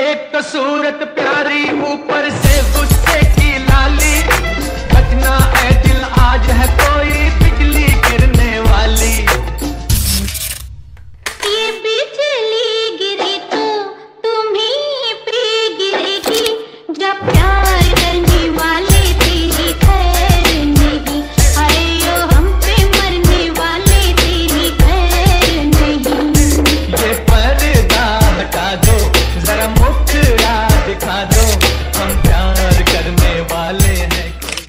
एक तो सूरत प्यारी, ऊपर से गुस्से की लाली, बचना है दिल आज है कोई बिजली गिरने वाली। ये बिजली गिरी तो तुम्हीं पे गिरेगी, जब प्यार करने वाले तेरी खैर नहीं, अरे यो हम पे मरने वाले तेरी खैर नहीं। ये पर्दा हटा दो, जरा मुखड़ा दिखा दो, हम प्यार करने वाले हैं।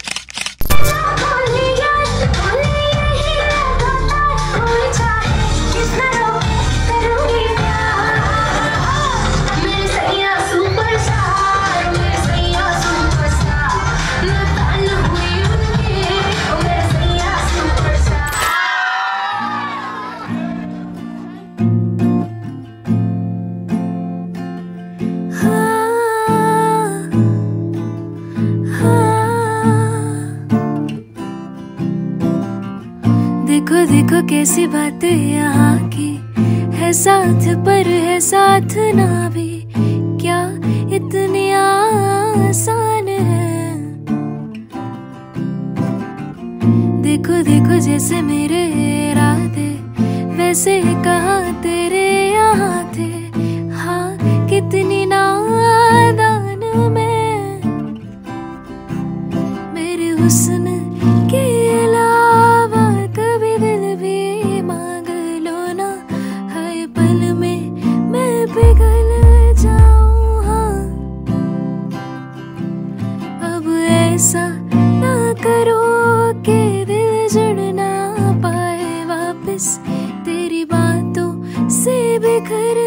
देखो देखो कैसी बातें यहाँ की, है साथ पर है साथ ना भी, क्या इतनी आसान है। देखो देखो जैसे मेरे इरादे वैसे कहाँ तेरे यहाँ थे, हाँ कितनी नादान मैं, मेरे हुस्न के अलावा कभी दिल भी मांग लो ना, हर पल में मैं पिघल जाऊं। हाँ अब ऐसा ना करो कि दिल जुड़ ना पाए वापस, तेरी बातों से बिखर